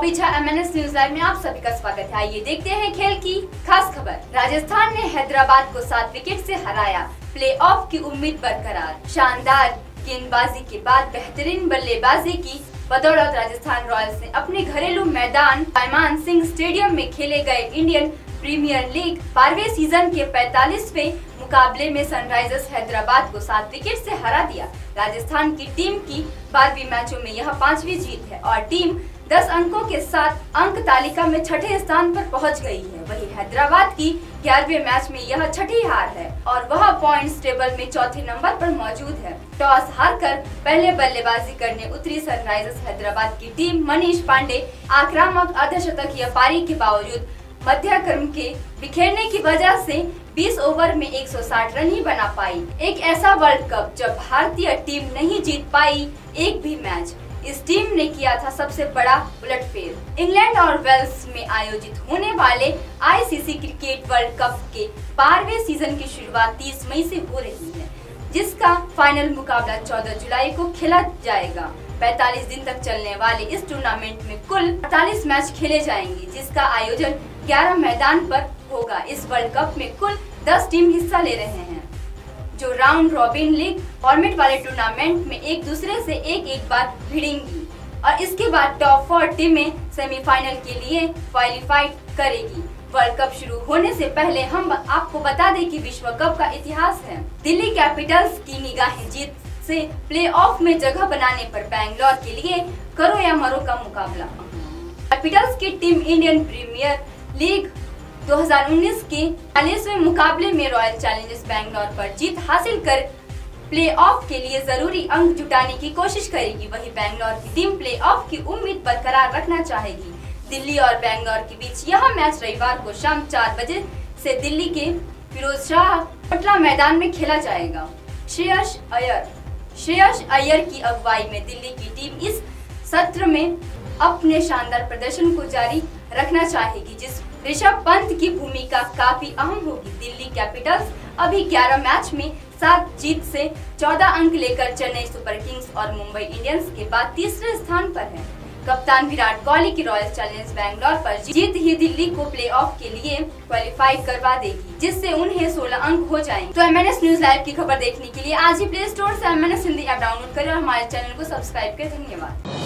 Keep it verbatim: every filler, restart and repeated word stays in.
बीच M N S news live में आप सभी का स्वागत है। आइए देखते हैं खेल की खास खबर। राजस्थान ने हैदराबाद को सात विकेट से हराया, प्लेऑफ की उम्मीद बरकरार। शानदार गेंदबाजी के बाद बेहतरीन बल्लेबाजी की बदौलत राजस्थान रॉयल्स ने अपने घरेलू मैदान पायमान सिंह स्टेडियम में खेले गए इंडियन प्रीमियर लीग बारहवें सीजन के पैंतालीसवें मुकाबले में सनराइजर्स हैदराबाद को सात विकेट से हरा दिया। राजस्थान की टीम की बारहवीं मैचों में यह पांचवी जीत है और टीम दस अंकों के साथ अंक तालिका में छठे स्थान पर पहुंच गई है। वहीं हैदराबाद की ग्यारहवें मैच में यह छठी हार है और वह पॉइंट्स टेबल में चौथे नंबर पर मौजूद है। टॉस हारकर पहले बल्लेबाजी करने उतरी सनराइजर्स हैदराबाद की टीम मनीष पांडे आक्रामक अर्धशतकीय पारी के बावजूद मध्य क्रम के बिखेरने की वजह से बीस ओवर में एक सौ साठ रन ही बना पाई। एक ऐसा वर्ल्ड कप जब भारतीय टीम नहीं जीत पाई एक भी मैच। इस टीम ने किया था सबसे बड़ा उलटफेर। इंग्लैंड और वेल्स में आयोजित होने वाले I C C cricket world cup के बारहवें सीजन की शुरुआत तीस मई से हो रही है, जिसका फाइनल मुकाबला चौदह जुलाई को खेला जाएगा। पैंतालीस दिन तक चलने वाले इस टूर्नामेंट में कुल अड़तालीस मैच खेले जाएंगे, जिसका आयोजन ग्यारह मैदान पर होगा। इस वर्ल्ड कप में कुल दस टीम हिस्सा ले रहे हैं, जो राउंड रॉबिन लीग फॉर्मेट वाले टूर्नामेंट में एक दूसरे से एक एक बार भिड़ेंगी और इसके बाद टॉप फोर टीमें सेमीफाइनल के लिए क्वालिफाई करेगी। वर्ल्ड कप शुरू होने से पहले हम आपको बता दें कि विश्व कप का इतिहास है। दिल्ली कैपिटल्स की निगाहें जीत से प्लेऑफ में जगह बनाने पर बैंगलोर के लिए करो या मरो का मुकाबला। कैपिटल्स की टीम इंडियन प्रीमियर लीग दो हज़ार उन्नीस के चालीसवें मुकाबले में रॉयल चैलेंजर्स बैंगलोर पर जीत हासिल कर प्लेऑफ के लिए जरूरी अंक जुटाने की कोशिश करेगी। वहीं बैंगलोर की टीम प्लेऑफ की उम्मीद बरकरार रखना चाहेगी। दिल्ली और बैंगलोर के बीच यह मैच रविवार को शाम चार बजे से दिल्ली के फिरोज शाह कोटला मैदान में खेला जाएगा। श्रेयस अय्यर श्रेयस अय्यर की अगुवाई में दिल्ली की टीम इस सत्र में अपने शानदार प्रदर्शन को जारी रखना चाहेगी, जिस ऋषभ पंत की भूमिका काफी अहम होगी। दिल्ली कैपिटल्स अभी ग्यारह मैच में सात जीत से चौदह अंक लेकर चेन्नई सुपर किंग्स और मुंबई इंडियंस के बाद तीसरे स्थान पर है। कप्तान विराट कोहली की रॉयल चैलेंजर्स बैंगलोर पर जीत ही दिल्ली को प्लेऑफ के लिए क्वालिफाई करवा देगी, जिससे उन्हें सोलह अंक हो जाएंगे। तो M N S news live की खबर देखने के लिए आज ही प्ले स्टोर से M N S Hindi app download करें और हमारे चैनल को सब्सक्राइब करें। धन्यवाद।